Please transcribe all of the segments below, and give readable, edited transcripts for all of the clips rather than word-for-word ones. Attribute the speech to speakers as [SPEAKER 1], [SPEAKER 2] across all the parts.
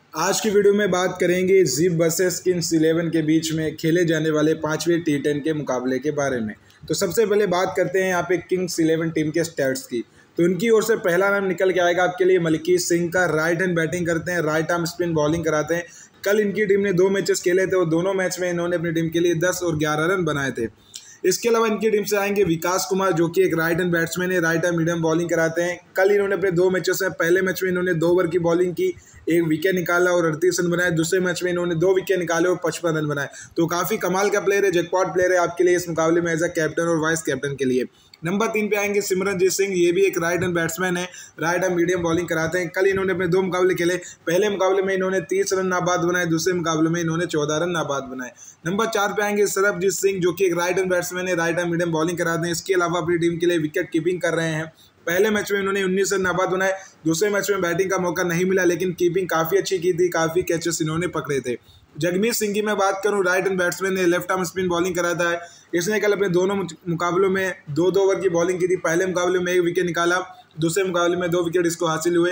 [SPEAKER 1] आज की वीडियो में बात करेंगे जिप वर्सेस किंग्स 11 के बीच में खेले जाने वाले 5वें T10 के मुकाबले के बारे में। तो सबसे पहले बात करते हैं यहाँ पे किंग्स 11 टीम के स्टैट्स की। तो इनकी ओर से पहला नाम निकल के आएगा आपके लिए मलकीत सिंह का। राइट हैंड बैटिंग करते हैं, राइट आर्म स्पिन बॉलिंग कराते हैं। कल इनकी टीम ने 2 मैचेस खेले थे और दोनों मैच में इन्होंने अपनी टीम के लिए 10 और 11 रन बनाए थे। इसके अलावा इनकी टीम से आएंगे विकास कुमार, जो कि एक राइट हैंड बैट्समैन है, राइट आर्म मीडियम बॉलिंग कराते हैं। कल इन्होंने अपने 2 मैचेस में पहले मैच में इन्होंने 2 ओवर की बॉलिंग की, 1 विकेट निकाला और 38 रन बनाए। दूसरे मैच में इन्होंने 2 विकेट निकाले और 55 रन बनाए। तो काफ़ी कमाल का प्लेयर है, जैकपॉट प्लेयर है आपके लिए इस मुकाबले में एज अ कैप्टन और वाइस कैप्टन के लिए। नंबर 3 पे आएंगे सिमरनजीत सिंह। ये भी एक राइट हैंड बैट्समैन है, राइट आर्म मीडियम बॉलिंग कराते हैं। कल इन्होंने अपने 2 मुकाबले खेले। पहले मुकाबले में इन्होंने 30 रन नाबाद बनाए, दूसरे मुकाबले में इन्होंने 14 रन नाबाद बनाए। नंबर 4 पे आएंगे सरबजीत सिंह, जो कि एक राइट हैंड बैट्समैन है, राइट आर्म मीडियम बॉलिंग कराते हैं। इसके अलावा अपनी टीम के लिए विकेट कीपिंग कर रहे हैं। पहले मैच में इन्होंने 19 रन नाबाद बनाए, दूसरे मैच में बैटिंग का मौका नहीं मिला, लेकिन कीपिंग काफ़ी अच्छी की थी, काफ़ी कैचेस इन्होंने पकड़े थे। जगमीत सिंह की मैं बात करूं, राइट हैंड बैट्समैन ने, लेफ्ट आर्म स्पिन बॉलिंग कराता है। इसने कल अपने दोनों मुकाबलों में 2-2 ओवर की बॉलिंग की थी। पहले मुकाबले में 1 विकेट निकाला, दूसरे मुकाबले में 2 विकेट इसको हासिल हुए।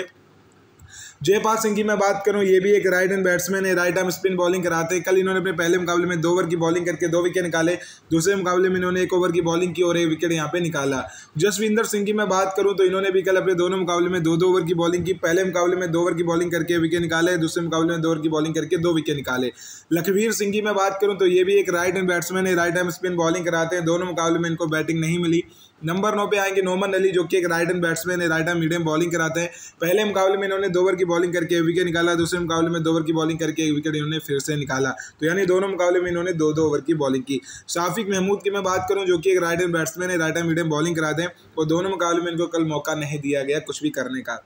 [SPEAKER 1] जयपाल सिंह की मैं बात करूं, ये भी एक राइट हैंड बैट्समैन है, राइट आर्म स्पिन बॉलिंग कराते हैं। कल इन्होंने अपने पहले मुकाबले में 2 ओवर की बॉलिंग करके 2 विकेट निकाले, दूसरे मुकाबले में इन्होंने 1 ओवर की बॉलिंग की और 1 विकेट यहाँ पे निकाला। जसविंदर सिंह की मैं बात करूं तो इन्होंने भी कल अपने दोनों मुकाबले में 2-2 ओवर की बॉलिंग की। पहले मुकाबले में 2 ओवर की बॉलिंग करके विकेट निकाले, दूसरे मुकाबले में 2 ओवर की बॉलिंग करके 2 विकेट निकाले। लखवीर सिंह की मैं बात करूं तो ये भी एक राइट हैंड बैट्समैन है, राइट आर्म स्पिन बॉलिंग कराते हैं। दोनों मुकाबले में इनको बैटिंग नहीं मिली। नंबर 9 पे आएंगे नोमान अली, जो कि एक राइट हैंड बैट्समैन है, राइट आर्म मीडियम बॉलिंग कराते हैं। पहले मुकाबले में इन्होंने 2 ओवर की बॉलिंग करके विकेट निकाला, दूसरे मुकाबले में 2 ओवर की बॉलिंग करके 1 विकेट इन्होंने फिर से निकाला। तो यानी दोनों मुकाबले में इन्होंने 2-2 ओवर की बॉलिंग की। शाफिक महमूद की मैं बात करूं, जो कि एक राइट हैंड बैट्समैन है, राइट आर्म मीडियम बॉलिंग कराते हैं और दोनों मुकाबले में इनको कल मौका नहीं दिया गया कुछ भी करने का।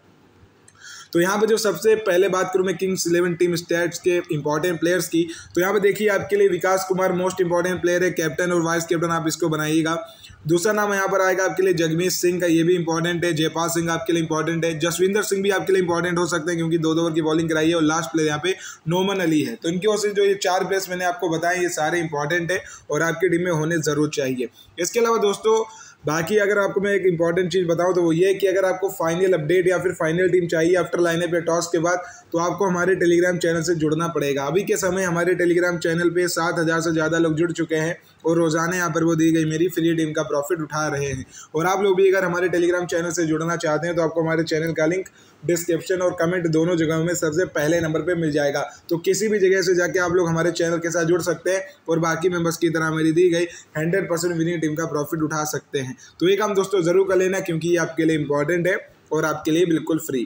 [SPEAKER 1] तो यहाँ पे जो सबसे पहले बात करूँ मैं किंग्स 11 टीम स्टैट्स के इंपॉर्टेंट प्लेयर्स की, तो यहाँ पे देखिए आपके लिए Vikas Kumar most important player है, कैप्टन और वाइस कैप्टन आप इसको बनाइएगा। दूसरा नाम यहाँ पर आएगा आपके लिए जगमीत सिंह का, ये भी इंपॉर्टेंट है। जयपाल सिंह आपके लिए इंपॉर्टेंट है। जसविंदर सिंह भी आपके लिए इंपॉर्टेंट हो सकते हैं क्योंकि 2-2 ओवर की बॉलिंग कराई है। और लास्ट प्लेयर यहाँ पे नोमान अली है। तो इनकी ओर से जो ये 4 प्लेयर्स मैंने आपको बताए, ये सारे इंपॉर्टेंट है और आपकी टीम में होने जरूर चाहिए। इसके अलावा दोस्तों बाकी अगर आपको मैं एक इंपॉर्टेंट चीज़ बताऊं तो वो ये है कि अगर आपको फाइनल अपडेट या फिर फाइनल टीम चाहिए आफ्टर लाइनअप या टॉस के बाद, तो आपको हमारे टेलीग्राम चैनल से जुड़ना पड़ेगा। अभी के समय हमारे टेलीग्राम चैनल पे 7000 से ज़्यादा लोग जुड़ चुके हैं और रोज़ाना यहाँ पर वो दी गई मेरी फ्री टीम का प्रॉफिट उठा रहे हैं। और आप लोग भी अगर हमारे टेलीग्राम चैनल से जुड़ना चाहते हैं तो आपको हमारे चैनल का लिंक डिस्क्रिप्शन और कमेंट दोनों जगहों में सबसे पहले नंबर पे मिल जाएगा। तो किसी भी जगह से जाके आप लोग हमारे चैनल के साथ जुड़ सकते हैं और बाकी मेंबर्स की तरह मेरी दी गई 100% विनिंग टीम का प्रॉफिट उठा सकते हैं। तो ये काम दोस्तों ज़रूर कर लेना क्योंकि ये आपके लिए इंपॉर्टेंट है और आपके लिए बिल्कुल फ्री।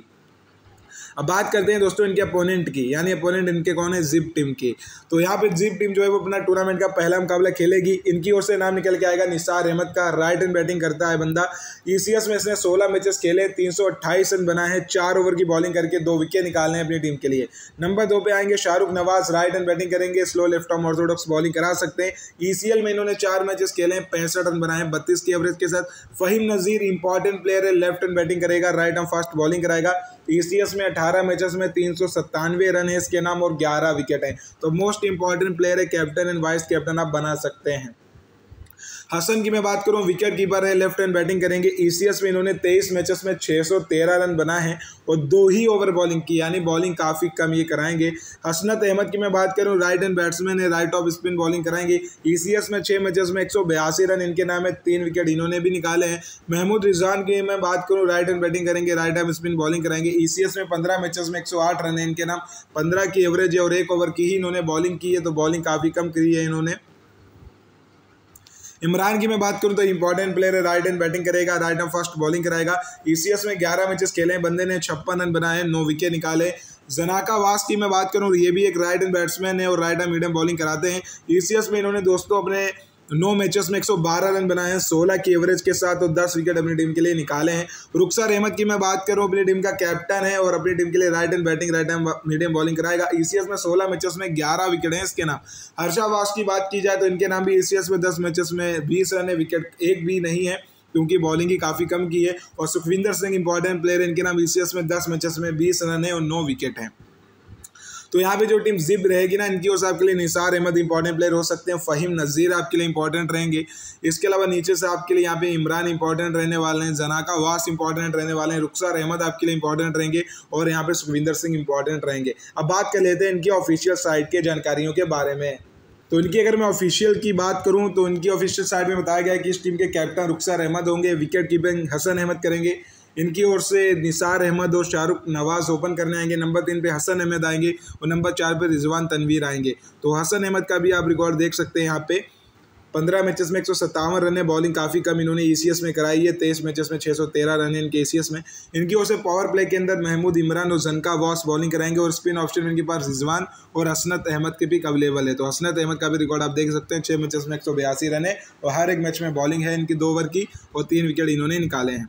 [SPEAKER 1] अब बात करते हैं दोस्तों इनके अपोनेंट की, यानी अपोनेंट इनके कौन है, जिप टीम की। तो यहाँ पे जिप टीम जो है वो अपना टूर्नामेंट का पहला मुकाबला खेलेगी। इनकी ओर से नाम निकल के आएगा निसार अहमद का, राइट हैंड बैटिंग करता है बंदा। ECS में इसने 16 मैचेस खेले, 328 रन बनाए हैं, 4 ओवर की बॉलिंग करके 2 विकेट निकालने हैं अपनी टीम के लिए। नंबर 2 पे आएंगे Shahrukh Nawaz, right hand batting करेंगे, slow left arm orthodox bowling करा सकते हैं। ECL में इन्होंने 4 मैचेस खेले हैं, 65 रन बनाए हैं 32 की एवरेज के साथ। फहीम नज़ीर इंपॉर्टेंट प्लेयर है, लेफ्ट हैंड बैटिंग करेगा, राइट आर्म फास्ट बॉलिंग कराएगा। ECS में 18 मैचेस में 397 रन है इसके नाम और 11 विकेट हैं। तो मोस्ट इंपॉर्टेंट प्लेयर है, कैप्टन एंड वाइस कैप्टन आप बना सकते हैं। हसन की मैं बात करूं, विकेट कीपर है, लेफ्ट हैंड बैटिंग करेंगे। ECS में इन्होंने 23 मैचेस में 613 रन बनाए हैं और 2 ही ओवर बॉलिंग की, यानी बॉलिंग काफ़ी कम ये कराएंगे। हसनत अहमद की मैं बात करूं, राइट हैंड बैट्समैन है, राइट ऑफ स्पिन बॉलिंग कराएंगे। ECS में 6 मैचेस में 182 रन इनके नाम है, 3 विकेट इन्होंने भी निकाले हैं। महमूद रिजवान की मैं बात करूँ, राइट हैंड बैटिंग करेंगे, राइट आर्म स्पिन बॉलिंग कराएंगे। ECS में 15 मैचेस में 108 रन है इनके नाम, 15 की एवरेज है और 1 ओवर की ही इन्होंने बॉलिंग की है, तो बॉलिंग काफ़ी कम करी है इन्होंने। इमरान की मैं बात करूं तो इंपॉर्टेंट प्लेयर है, राइट हैंड बैटिंग करेगा, राइट आर्म फास्ट बॉलिंग कराएगा। ECS में 11 मैचेस खेले हैं, बंदे ने 56 रन बनाए, 9 विकेट निकाले। जनाका वास की मैं बात करूं, ये भी एक राइट हैंड बैट्समैन है और राइट आर्म मीडियम बॉलिंग कराते हैं। ECS में इन्होंने दोस्तों अपने 9 मैचेस में 112 रन बनाए हैं, 16 की एवरेज के साथ और 10 विकेट अपनी टीम के लिए निकाले हैं। रुखसार अहमद की मैं बात करूं, अपनी टीम का कैप्टन है और अपनी टीम के लिए right hand batting, right hand medium bowling कराएगा। ECS में 16 मैचेस में 11 विकेट हैं इसके नाम। हर्षा वास की बात की जाए तो इनके नाम भी ECS में 10 मैचेस में 20 रन है, विकेट एक भी नहीं है क्योंकि बॉलिंग ही काफ़ी कम की है। और सुखविंदर सिंह इंपॉर्टेंट प्लेयर है, इनके नाम ECS में 10 मैचेस में 20 रन है और 9 विकेट हैं। तो यहाँ पे जो टीम जिब रहेगी ना, इनकी ओर से आपके लिए निसार अहमद इंपॉर्टेंट प्लेयर हो सकते हैं, फ़हीम नज़ीर आपके लिए इंपॉर्टेंट रहेंगे। इसके अलावा नीचे से आपके लिए यहाँ पे इमरान इंपॉर्टेंट रहने वाले हैं, जनाका वास इंपॉर्टेंट रहने वाले हैं, रुखसार अहमद आपके लिए इंपॉर्टेंट रहेंगे और यहाँ पे सुखविंदर सिंह इंपॉर्टेंट रहेंगे। अब बात कर लेते हैं इनकी ऑफिशियल साइट के जानकारियों के बारे में। तो इनकी अगर मैं ऑफिशियल की बात करूं तो इनकी ऑफिशियल साइट में बताया गया है कि इस टीम के कैप्टन रुखसार अहमद होंगे, विकेट कीपिंग हसन अहमद करेंगे। इनकी ओर से निसार अहमद और शाहरुख नवाज ओपन करने आएंगे। नंबर 3 पे हसन अहमद आएंगे और नंबर 4 पे रिजवान तनवीर आएंगे। तो हसन अहमद का भी आप रिकॉर्ड देख सकते हैं यहाँ पे 15 मैचेस में 157 रन है, बॉलिंग काफ़ी कम इन्होंने ईसीएस में कराई है। 23 मैचेस में 613 रन है इनके ईसीएस में। इनकी ओर से पावर प्ले के अंदर महमूद इमरान और जनका वॉस बॉलिंग कराएंगे और स्पिन ऑप्शन में इनके पास रिजवान और हसनत अहमद के पिक अवेलेबल है। तो हसनत अहमद का भी रिकॉर्ड आप देख सकते हैं, 6 मैचेस में 182 रन है और हर एक मैच में बॉलिंग है इनकी 2 ओवर की और 3 विकेट इन्होंने निकाले हैं।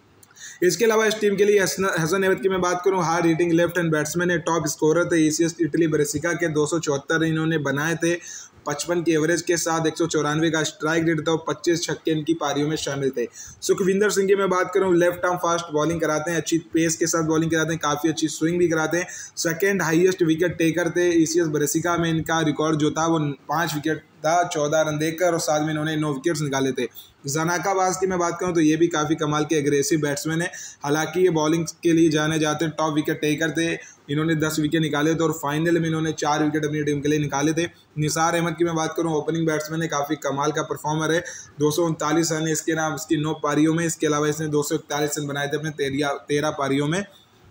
[SPEAKER 1] इसके अलावा इस टीम के लिए हसन अहमद की मैं बात करूं, hard hitting left hand batsman है, टॉप स्कोरर थे ईसीएस इटली ब्रेसिका के, 274 इन्होंने बनाए थे, 55 की एवरेज के साथ, 194 का स्ट्राइक रेट था और 25 छक्के इनकी पारियों में शामिल थे। सुखविंदर सिंह की मैं बात करूं, लेफ्ट आर्म फास्ट बॉलिंग कराते हैं, अच्छी पेस के साथ बॉलिंग कराते हैं, काफ़ी अच्छी स्विंग भी कराते हैं। सेकंड हाईएस्ट विकेट टेकर थे ईसीएस ब्रेसिका में, इनका रिकॉर्ड जो था वो 5 विकेट था 14 रन देकर और साथ में इन्होंने 9 विकेट्स निकाले थे। जनाका वास की मैं बात करूं तो ये भी काफ़ी कमाल के एग्रेसिव बैट्समैन है, हालांकि ये बॉलिंग के लिए जाने जाते हैं, टॉप विकेट टेकर थे, इन्होंने 10 विकेट निकाले थे और फाइनल में इन्होंने 4 विकेट अपनी टीम के लिए निकाले थे। निसार अहमद की मैं बात करूं, ओपनिंग बैट्समैन है, काफ़ी कमाल का परफॉर्मर है, 239 रन है इसके नाम इसकी 9 पारियों में। इसके अलावा इसने 241 रन बनाए थे अपने 13 पारियों में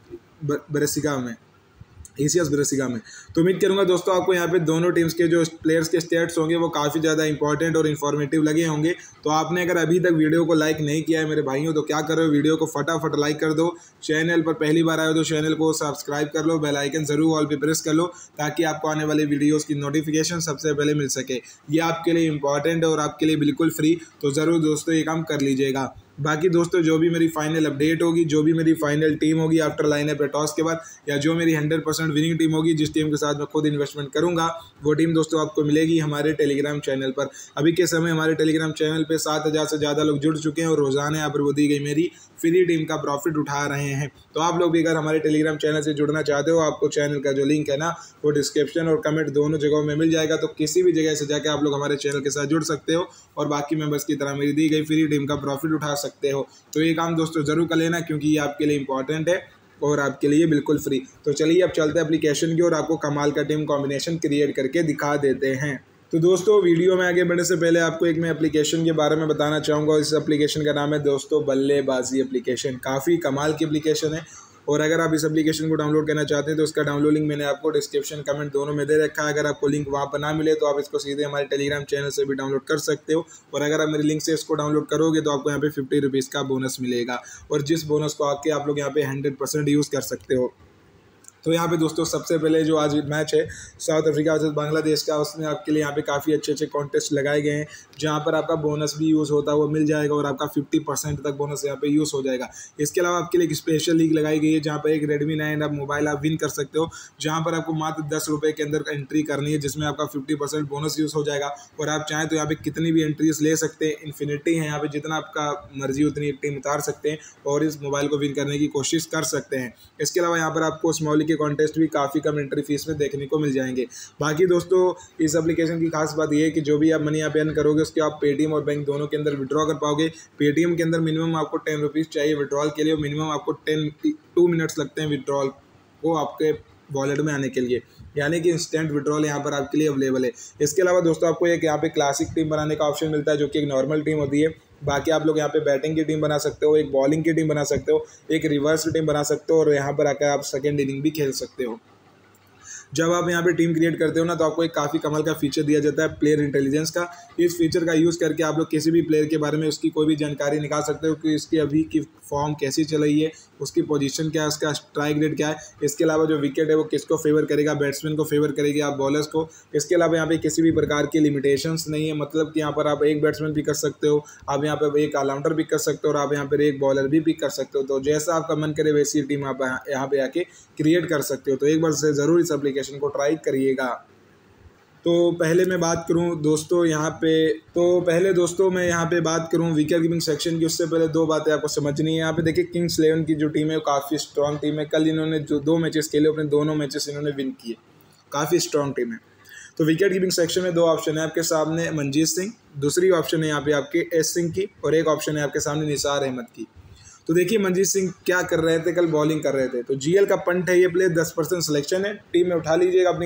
[SPEAKER 1] ब्रेसिका में, ईसीएस ब्रेसिका में। तो उम्मीद करूंगा दोस्तों आपको यहाँ पे दोनों टीम्स के जो प्लेयर्स के स्टेट्स होंगे वो काफ़ी ज़्यादा इंपॉर्टेंट और इन्फॉर्मेटिव लगे होंगे। तो आपने अगर अभी तक वीडियो को लाइक नहीं किया है मेरे भाइयों तो क्या करो, वीडियो को फटाफट लाइक कर दो। चैनल पर पहली बार आए हो तो चैनल को सब्सक्राइब कर लो, बेल आइकन ज़रूर ऑल पे प्रेस कर लो ताकि आपको आने वाले वीडियोज़ की नोटिफिकेशन सबसे पहले मिल सके। ये आपके लिए इंपॉर्टेंट है और आपके लिए बिल्कुल फ्री, तो ज़रूर दोस्तों ये काम कर लीजिएगा। बाकी दोस्तों जो भी मेरी फाइनल अपडेट होगी, जो भी मेरी फाइनल टीम होगी आफ्टर लाइनअप टॉस के बाद, या जो मेरी 100% विनिंग टीम होगी जिस टीम के साथ मैं खुद इन्वेस्टमेंट करूंगा, वो टीम दोस्तों आपको मिलेगी हमारे टेलीग्राम चैनल पर। अभी के समय हमारे टेलीग्राम चैनल पे 7000 से ज़्यादा लोग जुड़ चुके हैं और रोज़ाना यहाँ पर वो दी गई मेरी फ्री टीम का प्रॉफिट उठा रहे हैं। तो आप लोग भी अगर हमारे टेलीग्राम चैनल से जुड़ना चाहते हो, आपको चैनल का जो लिंक है ना वो डिस्क्रिप्शन और कमेंट दोनों जगहों में मिल जाएगा। तो किसी भी जगह से जाकर आप लोग हमारे चैनल के साथ जुड़ सकते हो और बाकी मेंबर्स की तरह मेरी दी गई फ्री टीम का प्रॉफिट उठा सकते हो। तो ये काम दोस्तों ज़रूर कर लेना क्योंकि ये आपके लिए इंपॉर्टेंट है और आपके लिए बिल्कुल फ्री। तो चलिए अब चलते हैं एप्लीकेशन की और आपको कमाल का टीम कॉम्बिनेशन क्रिएट करके दिखा देते हैं। तो दोस्तों वीडियो में आगे बढ़ने से पहले आपको एक मैं एप्लीकेशन के बारे में बताना चाहूँगा। इस एप्लीकेशन का नाम है दोस्तों बल्लेबाजी एप्लीकेशन। काफ़ी कमाल की एप्लीकेशन है और अगर आप इस एप्लीकेशन को डाउनलोड करना चाहते हैं तो इसका डाउनलोड लिंक मैंने आपको डिस्क्रिप्शन कमेंट दोनों में दे रखा है। अगर आपको लिंक वहाँ पर ना मिले तो आप इसको सीधे हमारे टेलीग्राम चैनल से भी डाउनलोड कर सकते हो और अगर आप मेरे लिंक से इसको डाउनलोड करोगे तो आपको यहाँ पे 50 रुपीज़ का बोनस मिलेगा और जिस बोनस को आके आप लोग यहाँ पे 100% यूज़ कर सकते हो। तो यहाँ पे दोस्तों सबसे पहले जो आज मैच है साउथ अफ्रीका वर्सेस बांग्लादेश का, उसमें आपके लिए यहाँ पे काफ़ी अच्छे कॉन्टेस्ट लगाए गए हैं जहाँ पर आपका बोनस भी यूज़ होता है वो मिल जाएगा और आपका 50% तक बोनस यहाँ पे यूज़ हो जाएगा। इसके अलावा आपके लिए एक स्पेशल लीग लगाई गई है जहाँ पर एक Redmi 9 आप मोबाइल आप विन कर सकते हो, जहाँ पर आपको मात्र 10 रुपये के अंदर एंट्री करनी है जिसमें आपका 50% बोनस यूज़ हो जाएगा और आप चाहें तो यहाँ पे कितनी भी एंट्रीज ले सकते हैं, इन्फिनिटी है यहाँ पे, जितना आपका मर्जी उतनी टीम उतार सकते हैं और इस मोबाइल को विन करने की कोशिश कर सकते हैं। इसके अलावा यहाँ पर आपको स्मॉली के कॉन्टेस्ट भी काफ़ी कम एंट्री फीस में देखने को मिल जाएंगे। बाकी दोस्तों इस एप्लीकेशन की खास बात यह है कि जो भी आप मनी यहाँ पे अर्न करोगे उसके आप पेटीएम और बैंक दोनों के अंदर विड्रॉ कर पाओगे। पेटीएम के अंदर मिनिमम आपको 10 रुपीज़ चाहिए विड्रॉल के लिए, मिनिमम आपको 2 मिनट्स लगते हैं विड्रॉल को आपके वॉलेट में आने के लिए, यानी कि इंस्टेंट विड्रॉल यहाँ पर आपके लिए अवेलेबल है। इसके अलावा दोस्तों आपको एक यहाँ पे क्लासिक टीम बनाने का ऑप्शन मिलता है जो कि एक नॉर्मल टीम होती है। बाकी आप लोग यहाँ पे बैटिंग की टीम बना सकते हो, एक बॉलिंग की टीम बना सकते हो, एक रिवर्स टीम बना सकते हो और यहाँ पर आकर आप सेकेंड इनिंग भी खेल सकते हो। जब आप यहाँ पे टीम क्रिएट करते हो ना तो आपको एक काफ़ी कमाल का फीचर दिया जाता है प्लेयर इंटेलिजेंस का। इस फीचर का यूज़ करके आप लोग किसी भी प्लेयर के बारे में उसकी कोई भी जानकारी निकाल सकते हो कि इसकी अभी की फॉर्म कैसी चल रही है, उसकी पोजीशन क्या है, उसका स्ट्राइक रेट क्या है। इसके अलावा जो विकेट है वो किसको फेवर करेगा, बैट्समैन को फेवर करेगी आप बॉलर्स को। इसके अलावा यहाँ पे किसी भी प्रकार की लिमिटेशंस नहीं है, मतलब कि यहाँ पर आप एक बैट्समैन पिक कर सकते हो, आप यहाँ पर एक ऑलराउंडर पिक कर सकते हो और आप यहाँ पर एक बॉलर भी पिक कर सकते हो। तो जैसा आपका मन करे वैसी टीम आप यहाँ पे आके क्रिएट कर सकते हो। तो एक बार से ज़रूर इस एप्लीकेशन को ट्राई करिएगा। तो पहले मैं बात करूं दोस्तों मैं यहाँ पे बात करूं विकेट कीपिंग सेक्शन की, उससे पहले 2 बातें आपको समझनी है। यहाँ पे देखिए किंग्स 11 की जो टीम है वो काफ़ी स्ट्रॉन्ग टीम है। कल इन्होंने जो 2 मैचेस खेले अपने दोनों मैचेस इन्होंने विन किए। काफ़ी स्ट्रॉन्ग टीम है। तो विकेट कीपिंग सेक्शन में 2 ऑप्शन है आपके सामने, मनजीत सिंह, दूसरी ऑप्शन है यहाँ पे आपके एस सिंह की, और एक ऑप्शन है आपके सामने निसार अहमद की। तो देखिए मनजीत सिंह क्या कर रहे थे, कल बॉलिंग कर रहे थे। तो जीएल का पंट है ये प्लेयर, 10% सिलेक्शन है, टीम में उठा लीजिएगा, अपनी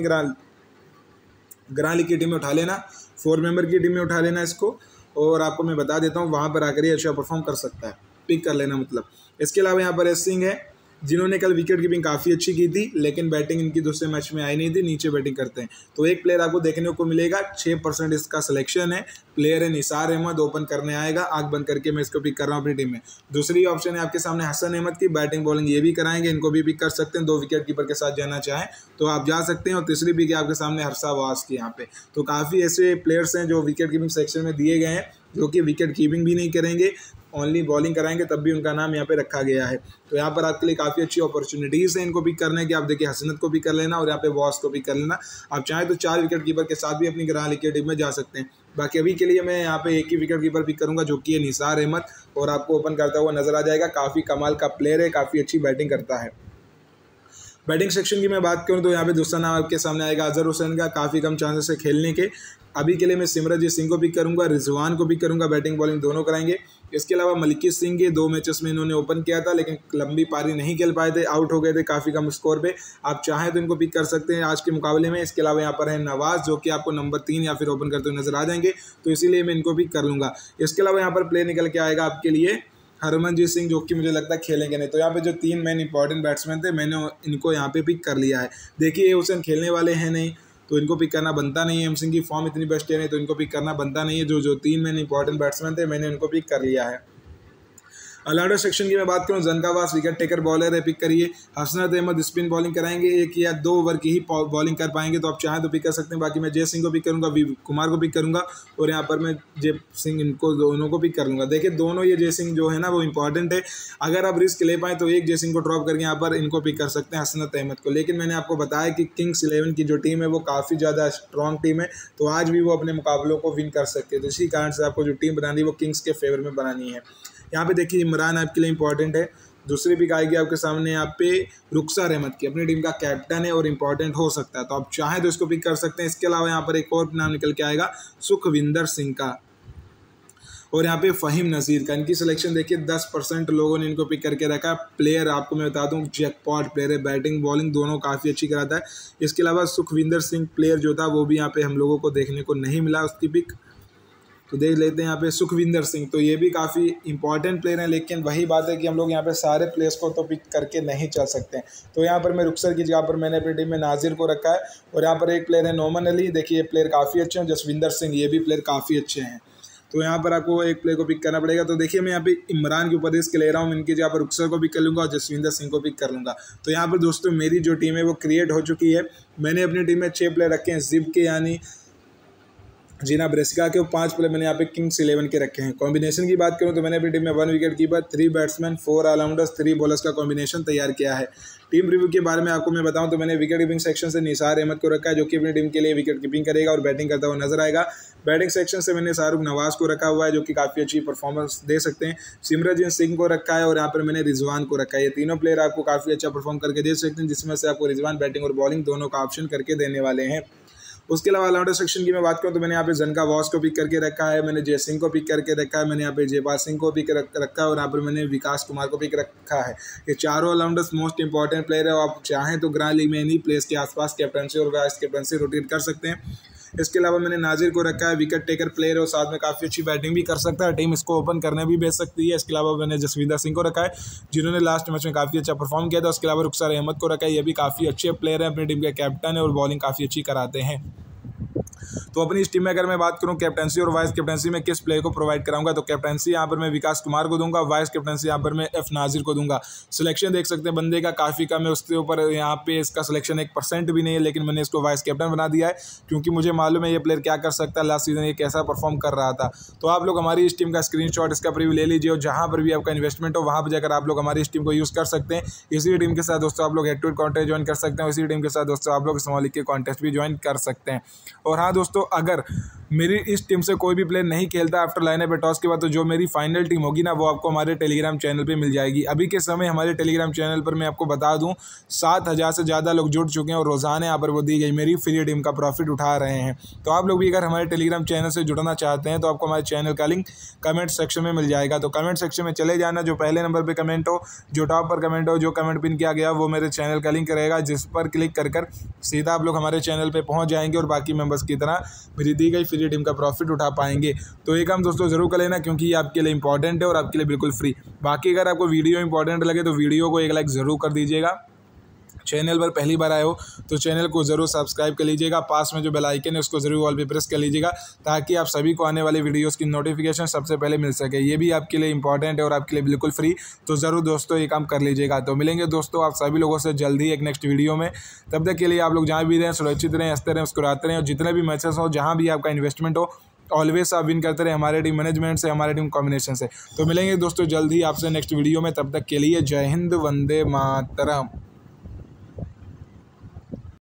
[SPEAKER 1] ग्रां लीग की टीम में उठा लेना, 4 मेंबर की टीम में उठा लेना इसको, और आपको मैं बता देता हूँ वहाँ पर आकर ये अच्छा परफॉर्म कर सकता है, पिक कर लेना मतलब। इसके अलावा यहाँ पर एस सिंह है, जिन्होंने कल विकेट कीपिंग काफ़ी अच्छी की थी, लेकिन बैटिंग इनकी दूसरे मैच में आई नहीं थी, नीचे बैटिंग करते हैं। तो एक प्लेयर आपको देखने को मिलेगा, 6% इसका सिलेक्शन है, प्लेयर है निसार अहमद, ओपन करने आएगा, आंख बंद करके मैं इसको पिक कर रहा हूँ अपनी टीम में। दूसरी ऑप्शन है आपके सामने हसन अहमद की, बैटिंग बॉलिंग ये भी कराएंगे, इनको भी पिक कर सकते हैं, 2 विकेट कीपर के साथ जाना चाहें तो आप जा सकते हैं। और तीसरी पिक है आपके सामने हर्षा वास की यहाँ पे। तो काफ़ी ऐसे प्लेयर्स हैं जो विकेट कीपिंग सेक्शन में दिए गए हैं, जो कि विकेट कीपिंग भी नहीं करेंगे, ओनली बॉलिंग कराएंगे, तब भी उनका नाम यहाँ पे रखा गया है। तो यहाँ पर आपके लिए काफ़ी अच्छी अपॉर्चुनिटीज़ हैं इनको पिक करने की। आप देखिए हसनत को पिक कर लेना और यहाँ पे वॉस को पिक कर लेना। आप चाहें तो 4 विकेट कीपर के साथ भी अपनी ग्रां लीग की टीम में जा सकते हैं। बाकी अभी के लिए मैं यहाँ पे एक ही विकेट कीपर पिक करूँगा, जो कि है निसार अहमद, और आपको ओपन करता हुआ नजर आ जाएगा। काफ़ी कमाल का प्लेयर है, काफ़ी अच्छी बैटिंग करता है। बैटिंग सेक्शन की मैं बात करूं तो यहाँ पे दूसरा नाम आपके सामने आएगा अजहर हुसैन का, काफ़ी कम चांसेस है खेलने के। अभी के लिए मैं सिमरनजीत सिंह को पिक करूंगा, रिजवान को पिक करूंगा, बैटिंग बॉलिंग दोनों कराएंगे। इसके अलावा मलिकी सिंह के 2 मैचेस में इन्होंने ओपन किया था, लेकिन लंबी पारी नहीं खेल पाए थे, आउट हो गए थे काफ़ी कम स्कोर पे। आप चाहें तो इनको पिक कर सकते हैं आज के मुकाबले में। इसके अलावा यहाँ पर है नवाज, जो कि आपको नंबर 3 या फिर ओपन करते हुए नजर आ जाएंगे, तो इसीलिए मैं इनको पिक कर लूँगा। इसके अलावा यहाँ पर प्लेयर निकल के आएगा आपके लिए हरमनजीत सिंह, जो कि मुझे लगता है खेलेंगे नहीं। तो यहाँ पे जो 3 मेन इंपॉर्टेंट बैट्समैन थे, मैंने इनको यहाँ पे पिक कर लिया है। देखिए हुसैन खेलने वाले हैं नहीं, तो इनको पिक करना बनता नहीं है। एम सिंह की फॉर्म इतनी बेस्ट है नहीं, तो इनको पिक करना बनता नहीं है। जो 3 मेन इंपॉर्टेंट बैट्समैन थे, मैंने इनको पिक कर लिया है। ऑलराउंडर सेक्शन की मैं बात करूं, जनकावास विकेट टेकर बॉलर है, पिक करिए। हसनत अहमद स्पिन बॉलिंग कराएंगे, 1 या 2 ओवर की ही बॉलिंग कर पाएंगे, तो आप चाहें तो पिक कर सकते हैं। बाकी मैं जय सिंह को पिक करूंगा, वी कुमार को पिक करूंगा, और यहाँ पर मैं जय सिंह, इनको दोनों को पिक कर लूँगा। देखिए दोनों ये जय सिंह जो है ना वो इंपॉर्टेंट है। अगर आप रिस्क ले पाएँ तो एक जय सिंह को ड्रॉप करके यहाँ पर इनको पिक कर सकते हैं, हसनत अहमद को। लेकिन मैंने आपको बताया कि किंग्स 11 की जो टीम है वो काफ़ी ज़्यादा स्ट्रॉन्ग टीम है, तो आज भी वो अपने मुकाबलों को विन कर सकते हैं। तो इसी कारण से आपको जो टीम बनानी है वो किंग्स के फेवर में बनानी है। यहाँ पे देखिए इमरान आपके लिए इंपॉर्टेंट है। दूसरी पिक आएगी आपके सामने यहाँ पे रुखसार अहमद की, अपनी टीम का कैप्टन है और इंपॉर्टेंट हो सकता है, तो आप चाहें तो इसको पिक कर सकते हैं। इसके अलावा यहाँ पर एक और नाम निकल के आएगा सुखविंदर सिंह का, और यहाँ पे फ़हीम नज़ीर का। इनकी सिलेक्शन देखिए 10% लोगों ने इनको पिक करके रखा है। प्लेयर आपको मैं बता दूँ जैकपॉट प्लेयर है, बैटिंग बॉलिंग दोनों काफ़ी अच्छी कराता है। इसके अलावा सुखविंदर सिंह प्लेयर जो था वो भी यहाँ पे हम लोगों को देखने को नहीं मिला उसकी पिक, तो देख लेते हैं यहाँ पे सुखविंदर सिंह। तो ये भी काफ़ी इंपॉर्टेंट प्लेयर हैं, लेकिन वही बात है कि हम लोग यहाँ पे सारे प्लेयर्स को तो पिक करके नहीं चल सकते हैं। तो यहाँ पर मैं रुखसर की जगह पर मैंने अपनी टीम में नाजिर को रखा है, और यहाँ पर एक प्लेयर है नोमान अली, देखिए ये प्लेयर काफ़ी अच्छे हैं। जसविंदर सिंह, ये भी प्लेयर काफ़ी अच्छे हैं। तो यहाँ पर आपको एक प्लेयर को पिक करना पड़ेगा। तो देखिए मैं यहाँ पे इमरान के ऊपर रिस्क ले रहा हूँ, इनकी जगह पर रुखसर को पिक कर लूँगा और जसविंदर सिंह को पिक कर लूँगा। तो यहाँ पर दोस्तों मेरी जो टीम है वो क्रिएट हो चुकी है। मैंने अपनी टीम में 6 प्लेयर रखे हैं जिब के, यानी जीना ब्रेसिका के, 5 प्लेयर मैंने यहाँ पे किंग्स 11 के रखे हैं। कॉम्बिनेशन की बात करूँ तो मैंने अपनी टीम में 1 wicket keeper, 3 batsman, 4 allrounders, 3 bowlers का कॉम्बिनेशन तैयार किया है। टीम रिव्यू के बारे में आपको मैं बताऊं तो मैंने विकेट कीपिंग सेक्शन से निसार अहमद को रखा है, जो कि अपनी टीम के लिए विकेट कीपिंग करेगा और बैटिंग करता हुआ नजर आएगा। बैटिंग सेक्शन से मैंने शाहरुख नवाज को रखा हुआ है, जो कि काफ़ी अच्छी परफॉर्मेंस दे सकते हैं। सिमरनजीत सिंह को रखा है, और यहाँ पर मैंने रिजवान को रखा है। ये तीनों प्लेयर आपको काफ़ी अच्छा परफॉर्म करके दे सकते हैं, जिसमें से आपको रिजवान बैटिंग और बॉलिंग दोनों का ऑप्शन करके देने वाले हैं। उसके अलावा ऑलराउंडर सेक्शन की मैं बात करूं तो मैंने यहाँ पे जनका वॉस को पिक करके रखा है, मैंने जय सिंह को पिक करके रखा है, मैंने यहाँ पे जयपाल सिंह को पिक रखा है, और यहाँ पर मैंने विकास कुमार को पिक रखा है। ये चारों ऑलराउंडर्स मोस्ट इंपॉर्टेंट प्लेयर है। आप चाहें तो ग्रां लीग में इन्हीं प्लेयर्स के आसपास कैप्टनसी और वाइस कैप्टनसी रोटेट कर सकते हैं। इसके अलावा मैंने नाजिर को रखा है, विकेट टेकर प्लेयर है और साथ में काफ़ी अच्छी बैटिंग भी कर सकता है, टीम इसको ओपन करने भी भेज सकती है। इसके अलावा मैंने जसविंदर सिंह को रखा है, जिन्होंने लास्ट मैच में काफ़ी अच्छा परफॉर्म किया था। उसके अलावा रुखसार अहमद को रखा है, ये भी काफ़ी अच्छे प्लेयर है, अपनी टीम के कैप्टन है और बॉलिंग काफ़ी अच्छी कराते हैं। तो अपनी इस टीम में अगर मैं बात करूं कैप्टनसी और वाइस कैप्टनसी में किस प्लेयर को प्रोवाइड कराऊंगा, तो कैप्टनसी यहाँ पर मैं विकास कुमार को दूंगा, वाइस कैप्टनसी यहाँ पर मैं एफ नाजिर को दूंगा। सिलेक्शन देख सकते हैं बंदे का काफ़ी कम है, उसके ऊपर यहाँ पे इसका सिलेक्शन 1% भी नहीं है, लेकिन मैंने इसको वाइस कैप्टन बना दिया है, क्योंकि मुझे मालूम है ये प्लेयर क्या कर सकता है, लास्ट सीजन ये कैसा परफॉर्म कर रहा था। तो आप लोग हमारी इस टीम का स्क्रीनशॉट, इसका प्रीव्यू ले लीजिए, और जहाँ पर भी आपका इन्वेस्टमेंट हो वहाँ पर जाकर आप लोग हमारी इस टीम को यूज़ कर सकते हैं। इसी टीम के साथ दोस्तों आप लोग head to head contest join कर सकते हैं, इसी टीम के साथ दोस्तों आप लोग स्मॉल लीग के कॉन्टेस्ट भी ज्वाइन कर सकते हैं। और हाँ दोस्तों, अगर मेरी इस टीम से कोई भी प्लेयर नहीं खेलता आफ्टर लाइनअप पे टॉस के बाद, तो जो मेरी फाइनल टीम होगी ना वो आपको हमारे टेलीग्राम चैनल पे मिल जाएगी। अभी के समय हमारे टेलीग्राम चैनल पर मैं आपको बता दूं 7,000 से ज़्यादा लोग जुड़ चुके हैं और रोज़ाना यहाँ पर वो दी गई मेरी फ्री टीम का प्रॉफिट उठा रहे हैं। तो आप लोग भी अगर हमारे टेलीग्राम चैनल से जुड़ना चाहते हैं तो आपको हमारे चैनल का लिंक कमेंट सेक्शन में मिल जाएगा। तो कमेंट सेक्शन में चले जाना, जो पहले नंबर पर कमेंट हो, जो टॉप पर कमेंट हो, जो कमेंट पिन किया गया वो मेरे चैनल का लिंक रहेगा, जिस पर क्लिक कर सीधा आप लोग हमारे चैनल पर पहुँच जाएंगे और बाकी मेंबर्स की तरह मेरी दी गई फ्री टीम का प्रॉफिट उठा पाएंगे। तो ये काम दोस्तों जरूर कर लेना, क्योंकि ये आपके लिए इंपॉर्टेंट है और आपके लिए बिल्कुल फ्री। बाकी अगर आपको वीडियो इंपॉर्टेंट लगे तो वीडियो को एक लाइक ज़रूर कर दीजिएगा। चैनल पर पहली बार आए हो तो चैनल को ज़रूर सब्सक्राइब कर लीजिएगा। पास में जो बेल आइकन है उसको ज़रूर ऑल पे प्रेस कर लीजिएगा, ताकि आप सभी को आने वाले वीडियोस की नोटिफिकेशन सबसे पहले मिल सके। ये भी आपके लिए इंपॉर्टेंट है और आपके लिए बिल्कुल फ्री, तो ज़रूर दोस्तों ये काम कर लीजिएगा। तो मिलेंगे दोस्तों आप सभी लोगों से जल्दी एक नेक्स्ट वीडियो में। तब तक के लिए आप लोग जहाँ भी रहें सुरक्षित रहें, हंसते रहें, मुस्कुराते रहें, और जितने भी मैचेस हो, जहाँ भी आपका इन्वेस्टमेंट हो, ऑलवेज आप विन करते रहे हमारे टीम मैनेजमेंट से, हमारे टीम कॉम्बिनेशन से। तो मिलेंगे दोस्तों जल्द ही आपसे नेक्स्ट वीडियो में। तब तक के लिए जय हिंद, वंदे मातरम।